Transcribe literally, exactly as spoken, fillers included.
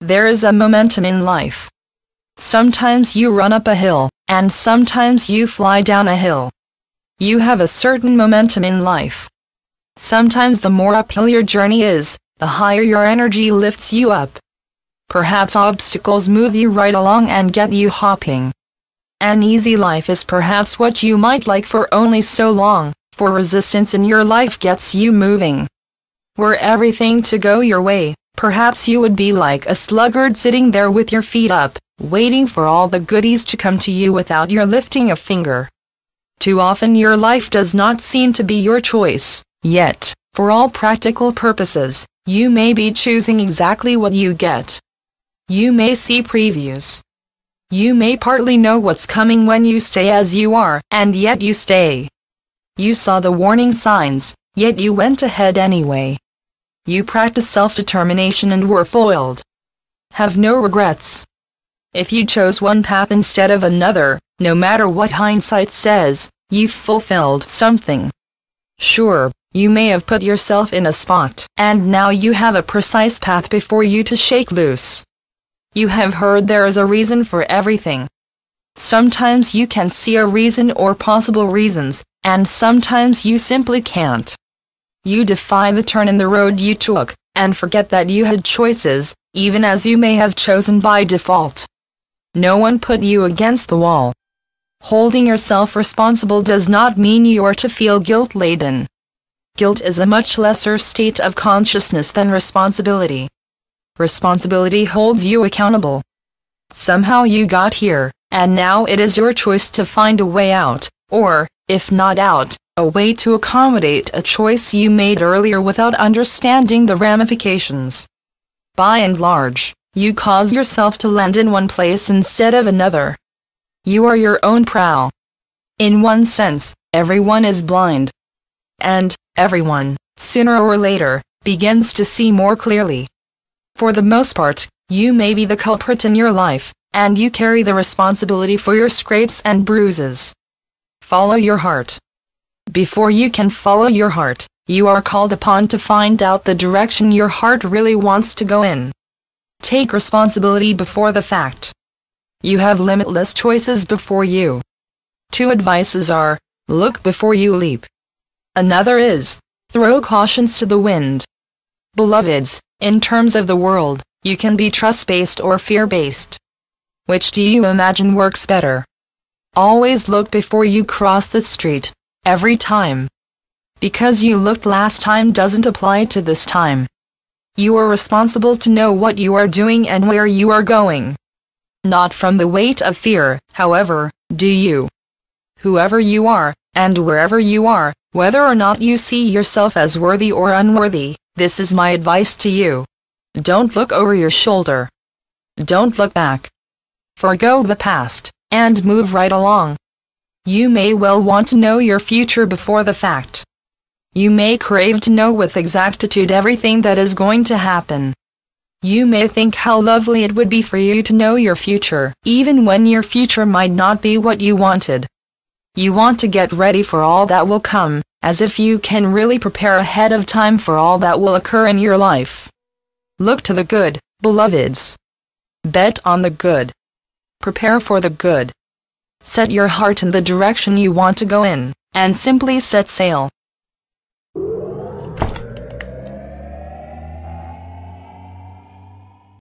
There is a momentum in life. Sometimes you run up a hill, and sometimes you fly down a hill. You have a certain momentum in life. Sometimes the more uphill your journey is, the higher your energy lifts you up. Perhaps obstacles move you right along and get you hopping. An easy life is perhaps what you might like for only so long, for resistance in your life gets you moving. Were everything to go your way, perhaps you would be like a sluggard sitting there with your feet up, waiting for all the goodies to come to you without your lifting a finger. Too often your life does not seem to be your choice, yet, for all practical purposes, you may be choosing exactly what you get. You may see previews. You may partly know what's coming when you stay as you are, and yet you stay. You saw the warning signs, yet you went ahead anyway. You practiced self-determination and were foiled. Have no regrets. If you chose one path instead of another, no matter what hindsight says, you've fulfilled something. Sure, you may have put yourself in a spot, and now you have a precise path before you to shake loose. You have heard there is a reason for everything. Sometimes you can see a reason or possible reasons, and sometimes you simply can't. You defy the turn in the road you took, and forget that you had choices, even as you may have chosen by default. No one put you against the wall. Holding yourself responsible does not mean you are to feel guilt-laden. Guilt is a much lesser state of consciousness than responsibility. Responsibility holds you accountable. Somehow you got here, and now it is your choice to find a way out, or, if not out, a way to accommodate a choice you made earlier without understanding the ramifications. By and large, you cause yourself to land in one place instead of another. You are your own prow. In one sense, everyone is blind. And, everyone, sooner or later, begins to see more clearly. For the most part, you may be the culprit in your life, and you carry the responsibility for your scrapes and bruises. Follow your heart. Before you can follow your heart, you are called upon to find out the direction your heart really wants to go in. Take responsibility before the fact. You have limitless choices before you. Two advices are, look before you leap. Another is, throw cautions to the wind. Beloveds, in terms of the world, you can be trust-based or fear-based. Which do you imagine works better? Always look before you cross the street, every time. Because you looked last time doesn't apply to this time. You are responsible to know what you are doing and where you are going. Not from the weight of fear, however, do you. Whoever you are, and wherever you are, whether or not you see yourself as worthy or unworthy, this is my advice to you. Don't look over your shoulder. Don't look back. Forgo the past, and move right along. You may well want to know your future before the fact. You may crave to know with exactitude everything that is going to happen. You may think how lovely it would be for you to know your future, even when your future might not be what you wanted. You want to get ready for all that will come, as if you can really prepare ahead of time for all that will occur in your life. Look to the good, beloveds. Bet on the good. Prepare for the good. Set your heart in the direction you want to go in, and simply set sail.